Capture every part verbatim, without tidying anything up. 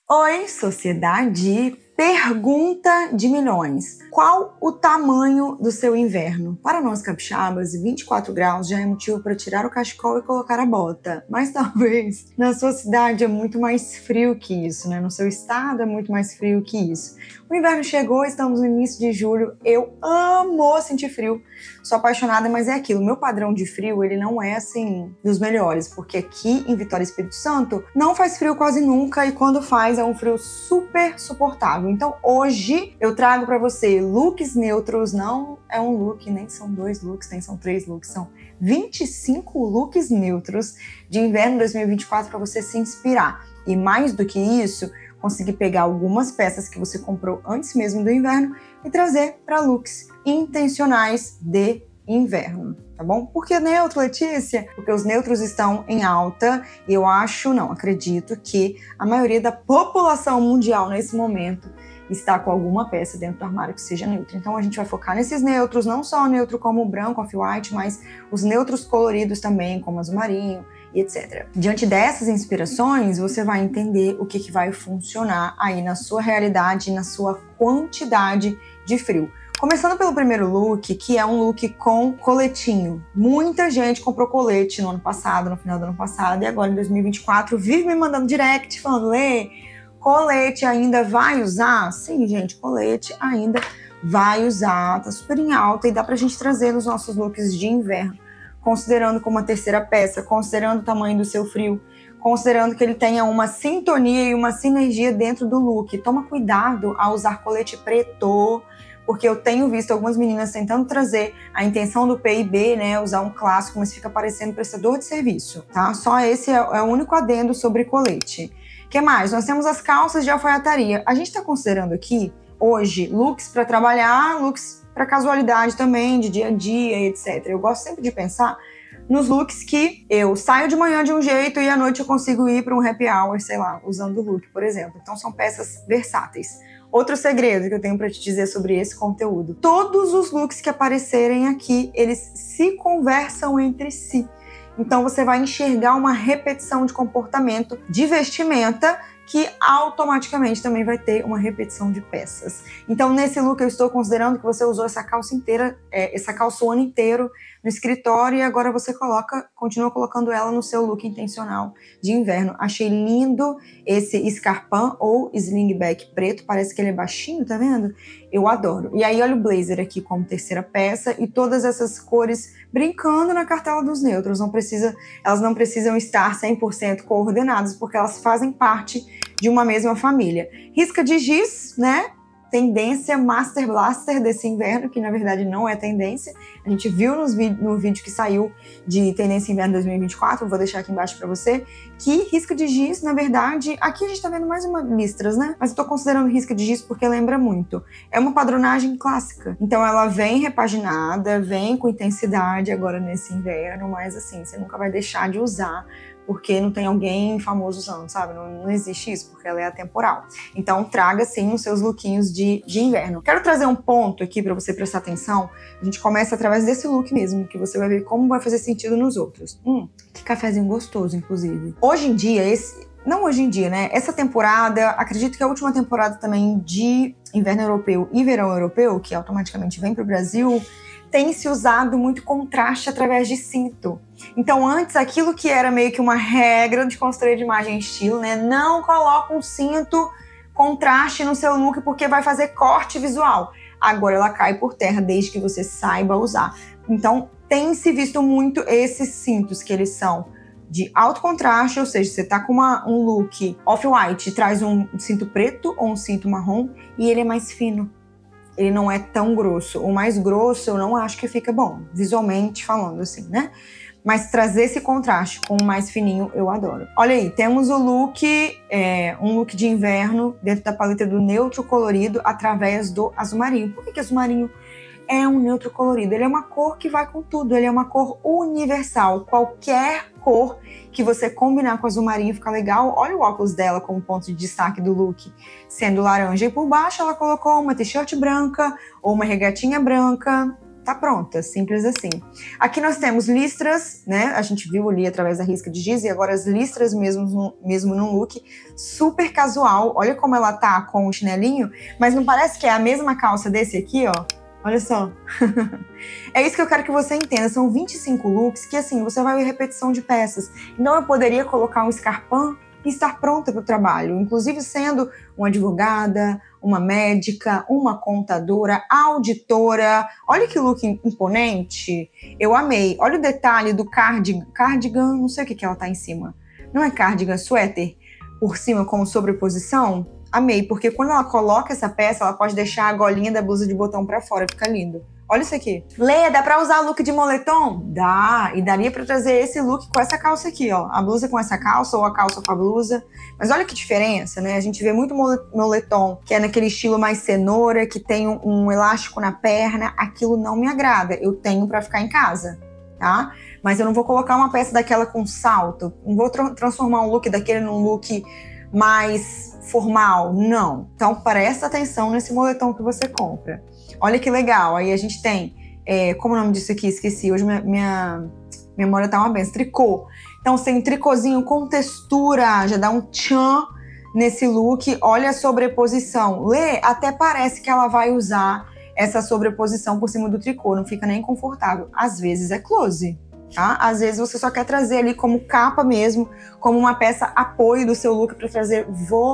Oi, sociedade! Pergunta de milhões. Qual o tamanho do seu inverno? Para nós capixabas, vinte e quatro graus já é motivo para tirar o cachecol e colocar a bota. Mas talvez na sua cidade é muito mais frio que isso, né? No seu estado é muito mais frio que isso. O inverno chegou, estamos no início de julho. Eu amo sentir frio. Sou apaixonada, mas é aquilo. Meu padrão de frio, ele não é assim dos melhores, porque aqui em Vitória, Espírito Santo, não faz frio quase nunca e quando faz é um frio super suportável. Então hoje eu trago para você looks neutros, não é um look, nem são dois looks, nem são três looks, são vinte e cinco looks neutros de inverno dois mil e vinte e quatro para você se inspirar. E mais do que isso, conseguir pegar algumas peças que você comprou antes mesmo do inverno e trazer para looks intencionais de inverno, tá bom? Por que neutro, Letícia? Porque os neutros estão em alta e eu acho, não, acredito que a maioria da população mundial nesse momento está com alguma peça dentro do armário que seja neutra. Então a gente vai focar nesses neutros, não só o neutro como o branco, off-white, mas os neutros coloridos também, como azul marinho e etcétera. Diante dessas inspirações, você vai entender o que, que vai funcionar aí na sua realidade, na sua quantidade de frio. Começando pelo primeiro look, que é um look com coletinho. Muita gente comprou colete no ano passado, no final do ano passado, e agora em dois mil e vinte e quatro vive me mandando direct falando: Lê, colete ainda vai usar? Sim, gente, colete ainda vai usar, tá super em alta e dá pra gente trazer nos nossos looks de inverno, considerando como uma terceira peça, considerando o tamanho do seu frio, considerando que ele tenha uma sintonia e uma sinergia dentro do look. Toma cuidado ao usar colete preto, porque eu tenho visto algumas meninas tentando trazer a intenção do P I B, né, usar um clássico, mas fica parecendo prestador de serviço, tá? Só esse é, é o único adendo sobre colete. O que mais? Nós temos as calças de alfaiataria. A gente está considerando aqui, hoje, looks para trabalhar, looks para casualidade também, de dia a dia, etcétera. Eu gosto sempre de pensar nos looks que eu saio de manhã de um jeito e à noite eu consigo ir para um happy hour, sei lá, usando o look, por exemplo. Então são peças versáteis. Outro segredo que eu tenho para te dizer sobre esse conteúdo: todos os looks que aparecerem aqui, eles se conversam entre si. Então você vai enxergar uma repetição de comportamento de vestimenta que automaticamente também vai ter uma repetição de peças. Então nesse look eu estou considerando que você usou essa calça inteira, é, essa calça o ano inteiro no escritório e agora você coloca, continua colocando ela no seu look intencional de inverno. Achei lindo esse escarpão ou slingback preto, parece que ele é baixinho, tá vendo? Eu adoro. E aí olha o blazer aqui como terceira peça e todas essas cores brincando na cartela dos neutros. Não precisa, elas não precisam estar cem por cento coordenadas porque elas fazem parte de uma mesma família. Risca de giz, né? Tendência Master Blaster desse inverno, que na verdade não é tendência. A gente viu nos no vídeo que saiu de Tendência Inverno dois mil e vinte e quatro, vou deixar aqui embaixo para você, que risca de giz, na verdade, aqui a gente tá vendo mais uma listras, né? Mas eu tô considerando risca de giz porque lembra muito. É uma padronagem clássica. Então ela vem repaginada, vem com intensidade agora nesse inverno, mas assim, você nunca vai deixar de usar porque não tem alguém famoso usando, sabe? Não, não existe isso, porque ela é atemporal. Então traga sim os seus lookinhos de, de inverno. Quero trazer um ponto aqui para você prestar atenção. A gente começa através desse look mesmo, que você vai ver como vai fazer sentido nos outros. Hum, que cafezinho gostoso, inclusive. Hoje em dia, esse... Não hoje em dia, né? Essa temporada, acredito que a última temporada também de inverno europeu e verão europeu, que automaticamente vem para o Brasil, tem se usado muito contraste através de cinto. Então antes, aquilo que era meio que uma regra de construir de imagem e estilo, né? Não coloca um cinto contraste no seu look porque vai fazer corte visual. Agora ela cai por terra desde que você saiba usar. Então tem se visto muito esses cintos que eles são de alto contraste, ou seja, você tá com uma, um look off-white, traz um cinto preto ou um cinto marrom e ele é mais fino. Ele não é tão grosso. O mais grosso eu não acho que fica bom, visualmente falando assim, né? Mas trazer esse contraste com o mais fininho eu adoro. Olha aí, temos o look, é, um look de inverno dentro da paleta do neutro colorido através do azul marinho. Por que que azul marinho é um neutro colorido? Ele é uma cor que vai com tudo, ele é uma cor universal. Qualquer cor que você combinar com azul marinho fica legal. Olha o óculos dela como ponto de destaque do look, sendo laranja. E por baixo ela colocou uma t-shirt branca ou uma regatinha branca. tá pronta, simples assim. Aqui nós temos listras, né? A gente viu ali através da risca de giz, e agora as listras mesmo, no, mesmo num look super casual. Olha como ela tá com o chinelinho, mas não parece que é a mesma calça desse aqui, ó? Olha só. É isso que eu quero que você entenda. São vinte e cinco looks que, assim, você vai ver repetição de peças. Então eu poderia colocar um escarpão e estar pronta para o trabalho, inclusive sendo uma advogada, uma médica, uma contadora, auditora. Olha que look imponente. Eu amei. Olha o detalhe do cardigan, cardigan, não sei o que que ela tá em cima. Não é cardigan, suéter por cima com sobreposição? Amei, porque quando ela coloca essa peça, ela pode deixar a golinha da blusa de botão pra fora, fica lindo. Olha isso aqui. Lê, dá pra usar o look de moletom? Dá, e daria pra trazer esse look com essa calça aqui, ó. A blusa com essa calça ou a calça com a blusa. Mas olha que diferença, né? A gente vê muito moletom, que é naquele estilo mais cenoura, que tem um, um elástico na perna. Aquilo não me agrada, eu tenho pra ficar em casa, tá? Mas eu não vou colocar uma peça daquela com salto. Não vou tra transformar um look daquele num look mais formal, não. Então presta atenção nesse moletom que você compra. Olha que legal, aí a gente tem, é, como é o nome disso aqui? Esqueci, hoje minha, minha memória tá uma benção, tricô. Então você tem um tricôzinho com textura, já dá um tchan nesse look. Olha a sobreposição. Lê, até parece que ela vai usar essa sobreposição por cima do tricô, não fica nem confortável. Às vezes é close. Tá? Às vezes você só quer trazer ali como capa mesmo, como uma peça apoio do seu look para trazer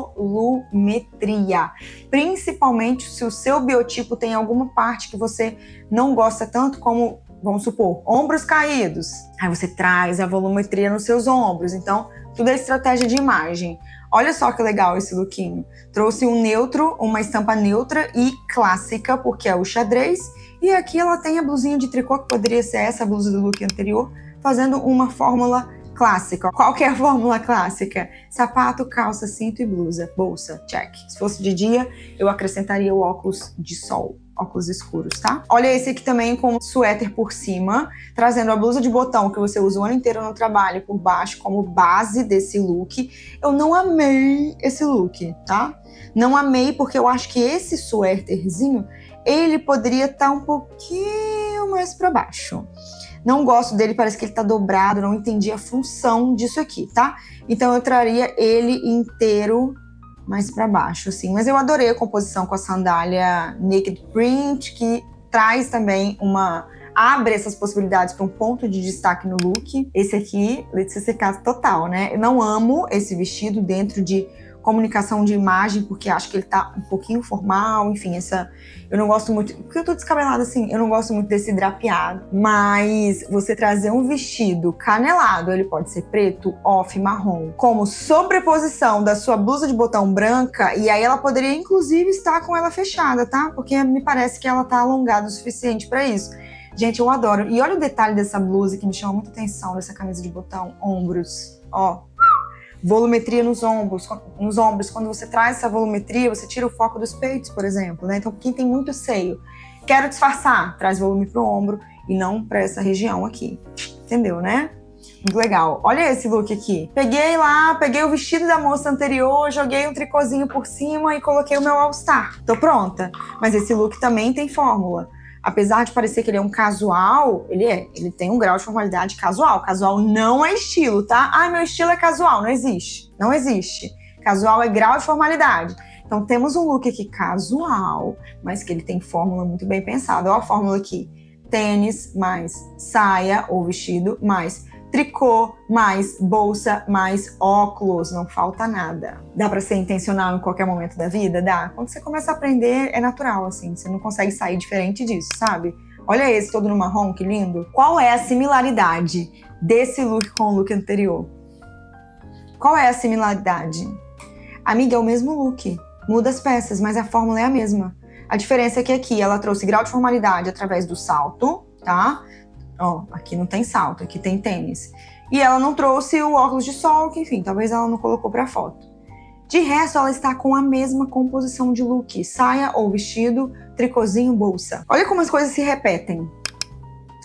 volumetria. Principalmente se o seu biotipo tem alguma parte que você não gosta tanto, como, vamos supor, ombros caídos. Aí você traz a volumetria nos seus ombros. Então, tudo é estratégia de imagem. Olha só que legal esse lookinho. Trouxe um neutro, uma estampa neutra e clássica, porque é o xadrez. E aqui ela tem a blusinha de tricô, que poderia ser essa blusa do look anterior, fazendo uma fórmula clássica. Qual que é a fórmula clássica? Sapato, calça, cinto e blusa. Bolsa, check. Se fosse de dia, eu acrescentaria o óculos de sol. Óculos escuros, tá? Olha esse aqui também com suéter por cima, trazendo a blusa de botão que você usa o ano inteiro no trabalho por baixo como base desse look. Eu não amei esse look, tá? Não amei porque eu acho que esse suéterzinho, ele poderia estar um pouquinho mais para baixo. Não gosto dele, parece que ele tá dobrado, não entendi a função disso aqui, tá? Então eu traria ele inteiro mais para baixo, assim. Mas eu adorei a composição com a sandália Naked Print, que traz também uma... abre essas possibilidades para um ponto de destaque no look. Esse aqui, Letícia Secato total, né? Eu não amo esse vestido dentro de comunicação de imagem, porque acho que ele tá um pouquinho formal, enfim, essa... Eu não gosto muito... Porque eu tô descabelada assim, eu não gosto muito desse drapeado. Mas você trazer um vestido canelado, ele pode ser preto, off, marrom, como sobreposição da sua blusa de botão branca, e aí ela poderia, inclusive, estar com ela fechada, tá? Porque me parece que ela tá alongada o suficiente pra isso. Gente, eu adoro. E olha o detalhe dessa blusa que me chama muita atenção, dessa camisa de botão, ombros, ó. Volumetria nos ombros, nos ombros. Quando você traz essa volumetria, você tira o foco dos peitos, por exemplo, né? Então, quem tem muito seio, quero disfarçar, traz volume pro ombro e não para essa região aqui. Entendeu, né? Muito legal. Olha esse look aqui. Peguei lá, peguei o vestido da moça anterior, joguei um tricôzinho por cima e coloquei o meu all-star. Tô pronta. Mas esse look também tem fórmula. Apesar de parecer que ele é um casual, ele é. Ele tem um grau de formalidade casual. Casual não é estilo, tá? Ah, meu estilo é casual. Não existe. Não existe. Casual é grau de formalidade. Então temos um look aqui casual, mas que ele tem fórmula muito bem pensada. Olha a fórmula aqui. Tênis mais saia ou vestido mais tricô, mais bolsa, mais óculos, não falta nada. Dá pra ser intencional em qualquer momento da vida? Dá. Quando você começa a aprender, é natural, assim, você não consegue sair diferente disso, sabe? Olha esse todo no marrom, que lindo. Qual é a similaridade desse look com o look anterior? Qual é a similaridade? Amiga, é o mesmo look, muda as peças, mas a fórmula é a mesma. A diferença é que aqui ela trouxe grau de formalidade através do salto, tá? Ó, aqui não tem salto, aqui tem tênis. E ela não trouxe o óculos de sol, que enfim, talvez ela não colocou pra foto. De resto, ela está com a mesma composição de look. Saia ou vestido, tricôzinho, bolsa. Olha como as coisas se repetem.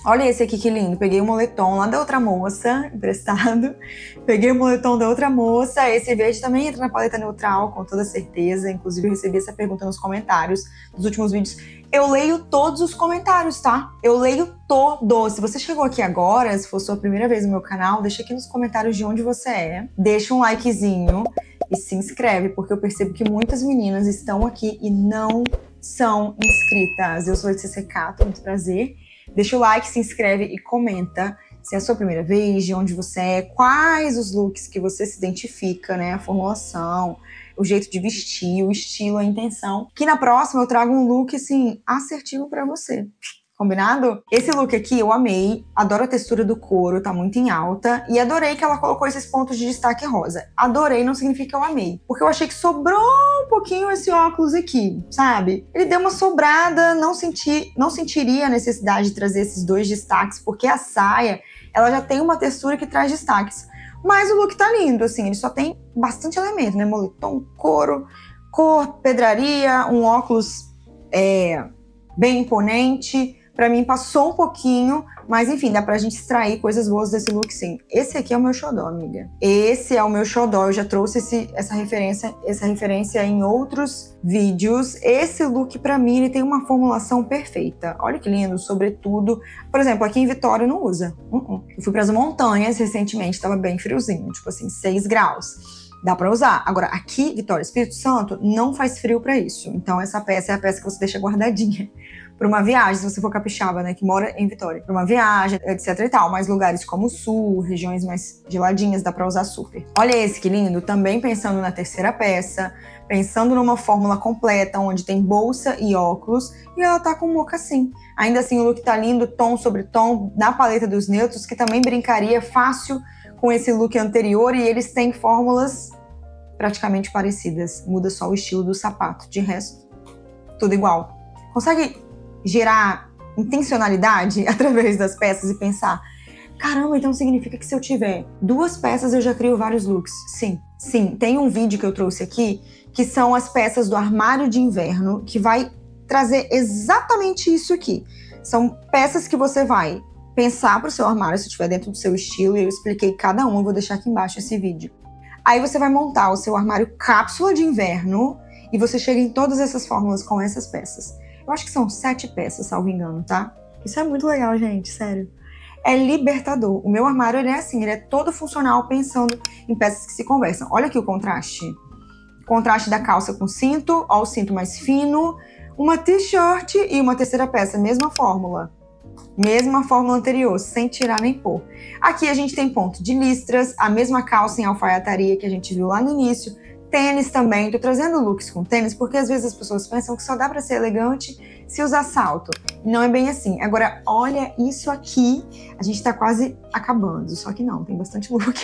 Olha esse aqui que lindo. Peguei o moletom lá da outra moça, emprestado. Peguei o moletom da outra moça. Esse verde também entra na paleta neutral, com toda certeza. Inclusive, eu recebi essa pergunta nos comentários dos últimos vídeos. Eu leio todos os comentários, tá? Eu leio todos. Se você chegou aqui agora, se for sua primeira vez no meu canal, deixa aqui nos comentários de onde você é. Deixa um likezinho e se inscreve, porque eu percebo que muitas meninas estão aqui e não são inscritas. Eu sou a Letícia Cato, muito prazer. Deixa o like, se inscreve e comenta se é a sua primeira vez, de onde você é, quais os looks que você se identifica, né? A formulação, o jeito de vestir, o estilo, a intenção. Que na próxima eu trago um look, assim, assertivo pra você. Combinado? Esse look aqui eu amei, adoro a textura do couro, tá muito em alta, e adorei que ela colocou esses pontos de destaque rosa. Adorei não significa que eu amei, porque eu achei que sobrou um pouquinho esse óculos aqui, sabe? Ele deu uma sobrada, não senti, não sentiria a necessidade de trazer esses dois destaques, porque a saia, ela já tem uma textura que traz destaques. Mas o look tá lindo, assim, ele só tem bastante elemento, né? Moletom, couro, cor, pedraria, um óculos é, bem imponente. Pra mim passou um pouquinho, mas enfim, dá pra gente extrair coisas boas desse look sim. Esse aqui é o meu xodó, amiga. Esse é o meu xodó, eu já trouxe esse, essa, referência, essa referência em outros vídeos. Esse look pra mim, ele tem uma formulação perfeita. Olha que lindo, sobretudo. Por exemplo, aqui em Vitória não usa. Uh -uh. Eu fui pras montanhas recentemente, tava bem friozinho, tipo assim, seis graus. Dá pra usar. Agora, aqui, Vitória, Espírito Santo, não faz frio pra isso. Então essa peça é a peça que você deixa guardadinha para uma viagem, se você for capixaba, né, que mora em Vitória. Para uma viagem, etc e tal. Mas lugares como o sul, regiões mais geladinhas, dá para usar super. Olha esse que lindo, também pensando na terceira peça, pensando numa fórmula completa, onde tem bolsa e óculos, e ela tá com mocassim. Ainda assim, o look tá lindo, tom sobre tom, na paleta dos neutros, que também brincaria fácil com esse look anterior, e eles têm fórmulas praticamente parecidas. Muda só o estilo do sapato, de resto, tudo igual. Consegue gerar intencionalidade através das peças e pensar, caramba, então significa que se eu tiver duas peças eu já crio vários looks? Sim, sim. Tem um vídeo que eu trouxe aqui que são as peças do armário de inverno, que vai trazer exatamente isso aqui. São peças que você vai pensar para o seu armário, se estiver dentro do seu estilo, e eu expliquei cada um, eu vou deixar aqui embaixo esse vídeo. Aí você vai montar o seu armário cápsula de inverno e você chega em todas essas fórmulas com essas peças. Eu acho que são sete peças, salvo engano, tá? Isso é muito legal, gente, sério. É libertador. O meu armário, ele é assim, ele é todo funcional, pensando em peças que se conversam. Olha aqui o contraste. Contraste da calça com cinto, ó o cinto mais fino, uma t-shirt e uma terceira peça, mesma fórmula. Mesma fórmula anterior, sem tirar nem pôr. Aqui a gente tem ponto de listras, a mesma calça em alfaiataria que a gente viu lá no início, tênis também. Tô trazendo looks com tênis porque às vezes as pessoas pensam que só dá pra ser elegante se usar salto. Não é bem assim. Agora, olha isso aqui. A gente tá quase acabando, só que não, tem bastante look.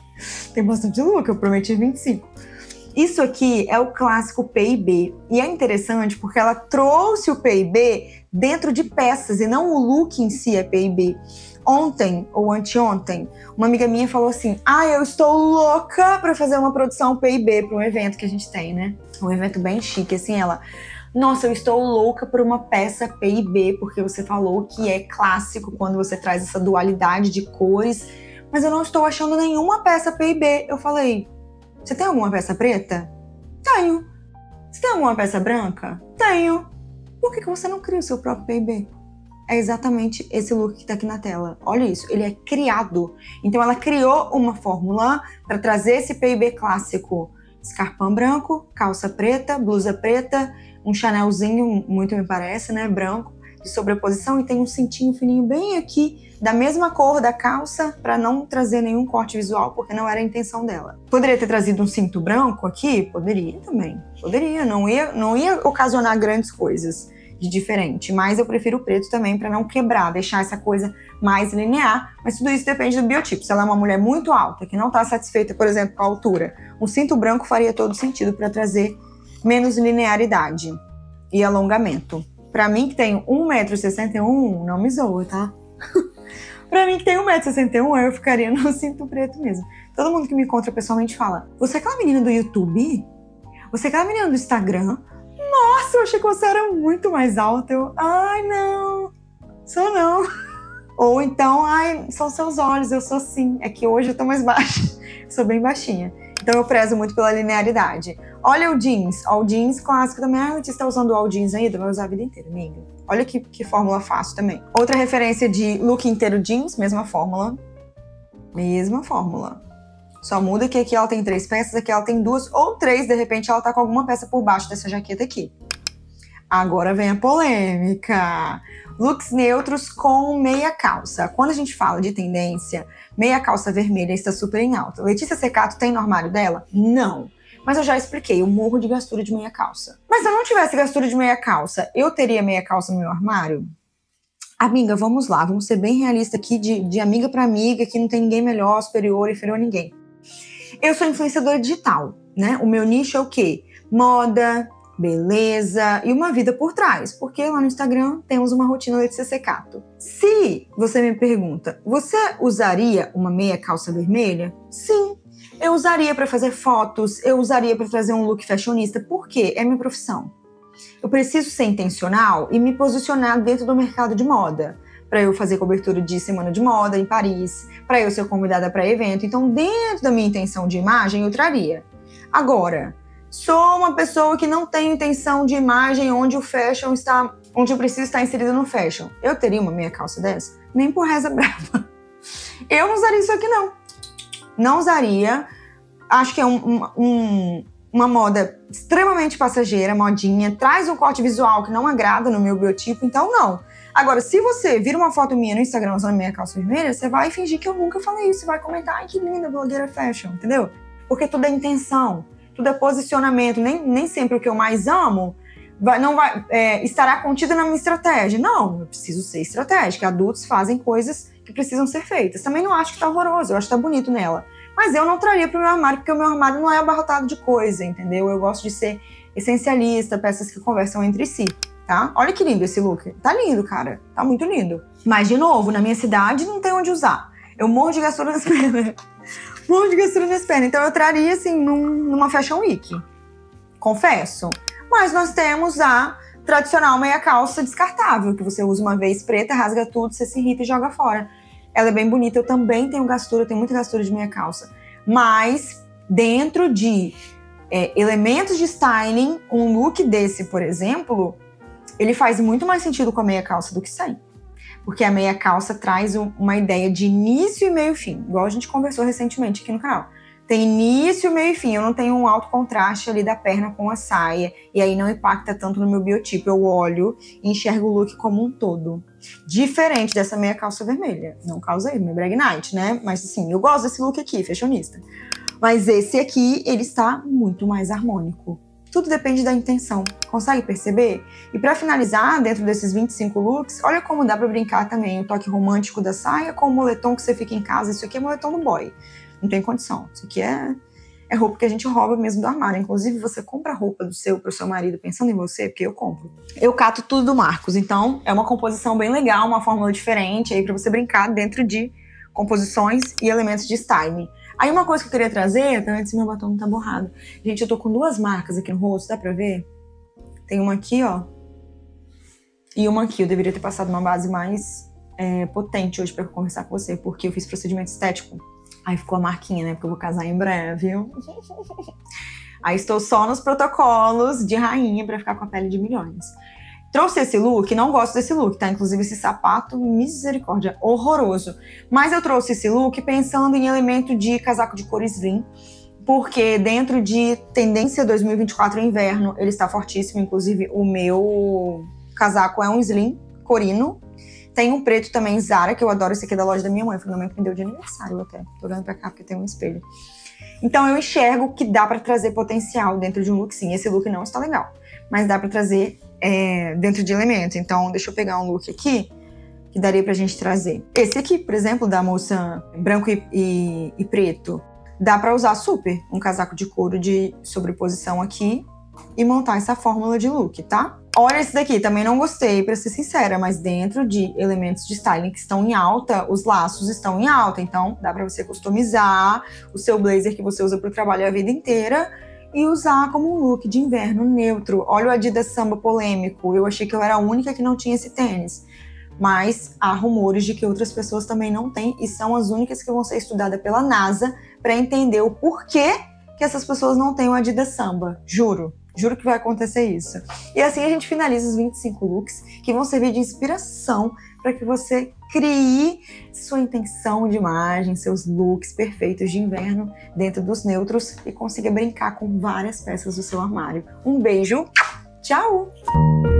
Tem bastante look, eu prometi vinte e cinco. Isso aqui é o clássico P I B. E é interessante porque ela trouxe o P I B dentro de peças e não o look em si é P I B. Ontem, ou anteontem, uma amiga minha falou assim, ah, eu estou louca pra fazer uma produção P I B para um evento que a gente tem, né? Um evento bem chique, assim, ela... Nossa, eu estou louca por uma peça P I B, porque você falou que é clássico quando você traz essa dualidade de cores, mas eu não estou achando nenhuma peça P I B. Eu falei, você tem alguma peça preta? Tenho. Você tem alguma peça branca? Tenho. Por que que você não cria o seu próprio P I B? É exatamente esse look que tá aqui na tela. Olha isso, ele é criado. Então ela criou uma fórmula para trazer esse P I B clássico. Escarpão branco, calça preta, blusa preta, um chanelzinho, muito me parece, né, branco, de sobreposição, e tem um cintinho fininho bem aqui, da mesma cor da calça, para não trazer nenhum corte visual, porque não era a intenção dela. Poderia ter trazido um cinto branco aqui? Poderia também. Poderia, não ia, não ia ocasionar grandes coisas de diferente, mas eu prefiro o preto também para não quebrar, deixar essa coisa mais linear, mas tudo isso depende do biotipo. Se ela é uma mulher muito alta, que não está satisfeita, por exemplo, com a altura, um cinto branco faria todo sentido para trazer menos linearidade e alongamento. Para mim, que tenho um metro e sessenta e um, não me zoa, tá? Pra mim, que tem um metro e sessenta e um, eu ficaria no cinto preto mesmo. Todo mundo que me encontra pessoalmente fala, você é aquela menina do YouTube? Você é aquela menina do Instagram? Nossa, eu achei que você era muito mais alta. Eu, ai, não, sou não. Ou então, ai, são seus olhos, eu sou assim. É que hoje eu tô mais baixa, sou bem baixinha. Então eu prezo muito pela linearidade. Olha o jeans, ó, o jeans clássico também. Ah, você está usando o all jeans ainda? Vai usar a vida inteira, amiga. Olha que, que fórmula fácil também. Outra referência de look inteiro jeans, mesma fórmula. Mesma fórmula. Só muda que aqui ela tem três peças, aqui ela tem duas ou três, de repente ela tá com alguma peça por baixo dessa jaqueta aqui. Agora vem a polêmica. Looks neutros com meia calça. Quando a gente fala de tendência, meia calça vermelha está super em alta. Letícia Secato tem no armário dela? Não. Mas eu já expliquei, eu morro de gastura de meia calça. Mas se eu não tivesse gastura de meia calça, eu teria meia calça no meu armário? Amiga, vamos lá, vamos ser bem realistas aqui, de, de amiga para amiga, que não tem ninguém melhor, superior, inferior a ninguém. Eu sou influenciadora digital, né? O meu nicho é o quê? Moda, beleza e uma vida por trás, porque lá no Instagram temos uma rotina Letícia Secato. Se você me pergunta, você usaria uma meia calça vermelha? Sim, eu usaria para fazer fotos, eu usaria para fazer um look fashionista, porque é minha profissão. Eu preciso ser intencional e me posicionar dentro do mercado de moda, para eu fazer cobertura de semana de moda em Paris, para eu ser convidada para evento. Então, dentro da minha intenção de imagem, eu traria. Agora, sou uma pessoa que não tem intenção de imagem onde o fashion está, onde eu preciso estar inserida no fashion. Eu teria uma meia calça dessa? Nem por reza brava. Eu não usaria isso aqui, não. Não usaria. Acho que é um, um, uma moda extremamente passageira, modinha. Traz um corte visual que não agrada no meu biotipo, então não. Agora, se você vira uma foto minha no Instagram usando meia calça vermelha, você vai fingir que eu nunca falei isso. Você vai comentar, ai, que linda, blogueira fashion, entendeu? Porque tudo é intenção. Tudo é posicionamento, nem, nem sempre o que eu mais amo vai, não vai, é, estará contido na minha estratégia. Não, eu preciso ser estratégica. Adultos fazem coisas que precisam ser feitas. Também não acho que tá horroroso, eu acho que tá bonito nela. Mas eu não traria pro meu armário, porque o meu armário não é abarrotado de coisa, entendeu? Eu gosto de ser essencialista, peças que conversam entre si, tá? Olha que lindo esse look. Tá lindo, cara. Tá muito lindo. Mas, de novo, na minha cidade não tem onde usar. Eu morro de gastura nas pernas. Morro de gastura nas pernas. Então eu traria, assim, num, numa Fashion Week. Confesso. Mas nós temos a tradicional meia calça descartável, que você usa uma vez preta, rasga tudo, você se irrita e joga fora. Ela é bem bonita. Eu também tenho gastura, eu tenho muita gastura de meia calça. Mas, dentro de é, elementos de styling, um look desse, por exemplo, ele faz muito mais sentido com a meia calça do que sem. Porque a meia calça traz uma ideia de início e meio fim, igual a gente conversou recentemente aqui no canal. Tem início, meio e fim, eu não tenho um alto contraste ali da perna com a saia, e aí não impacta tanto no meu biotipo. Eu olho e enxergo o look como um todo. Diferente dessa meia calça vermelha. Não causa isso, meu brag night, né? Mas assim, eu gosto desse look aqui, fashionista. Mas esse aqui, ele está muito mais harmônico. Tudo depende da intenção. Consegue perceber? E para finalizar, dentro desses vinte e cinco looks, olha como dá para brincar também o toque romântico da saia com o moletom que você fica em casa. Isso aqui é moletom do boy. Não tem condição. Isso aqui é, é roupa que a gente rouba mesmo do armário. Inclusive, você compra roupa do seu pro seu marido pensando em você, porque eu compro. Eu cato tudo do Marcos. Então, é uma composição bem legal, uma fórmula diferente aí para você brincar dentro de composições e elementos de styling. Aí uma coisa que eu queria trazer, pra ver se meu batom não tá borrado. Gente, eu tô com duas marcas aqui no rosto, dá pra ver? Tem uma aqui, ó. E uma aqui. Eu deveria ter passado uma base mais é, potente hoje pra conversar com você, porque eu fiz procedimento estético. Aí ficou a marquinha, né? Porque eu vou casar em breve. Aí estou só nos protocolos de rainha pra ficar com a pele de milhões. Trouxe esse look, não gosto desse look, tá? Inclusive esse sapato, misericórdia, horroroso. Mas eu trouxe esse look pensando em elemento de casaco de couro slim, porque dentro de tendência dois mil e vinte e quatro inverno, ele está fortíssimo. Inclusive o meu casaco é um slim corino. Tem um preto também, Zara, que eu adoro. Esse aqui é da loja da minha mãe, foi minha mãe que me deu de aniversário até. Tô olhando pra cá porque tem um espelho. Então eu enxergo que dá pra trazer potencial dentro de um look, sim. Esse look não está legal, mas dá pra trazer É, dentro de elemento. Então, deixa eu pegar um look aqui que daria pra gente trazer. Esse aqui, por exemplo, da moça branco e, e, e preto, dá pra usar super um casaco de couro de sobreposição aqui e montar essa fórmula de look, tá? Olha esse daqui, também não gostei, pra ser sincera, mas dentro de elementos de styling que estão em alta, os laços estão em alta, então dá pra você customizar o seu blazer que você usa pro trabalho a vida inteira e usar como um look de inverno neutro. Olha o Adidas Samba polêmico. Eu achei que eu era a única que não tinha esse tênis. mas há rumores de que outras pessoas também não têm e são as únicas que vão ser estudadas pela NASA para entender o porquê que essas pessoas não têm o Adidas Samba. Juro. Juro que vai acontecer isso. E assim a gente finaliza os vinte e cinco looks que vão servir de inspiração para que você crie sua intenção de imagem, seus looks perfeitos de inverno dentro dos neutros e consiga brincar com várias peças do seu armário. Um beijo, tchau!